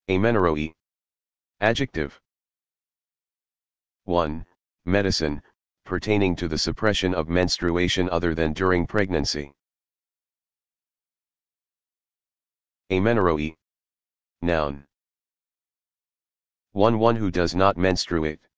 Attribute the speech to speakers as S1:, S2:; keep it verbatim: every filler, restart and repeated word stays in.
S1: Amenorrhoeic. Adjective. one. Medicine, pertaining to the suppression of menstruation other than during pregnancy. Amenorrhoeic. Noun. one. One who does not menstruate.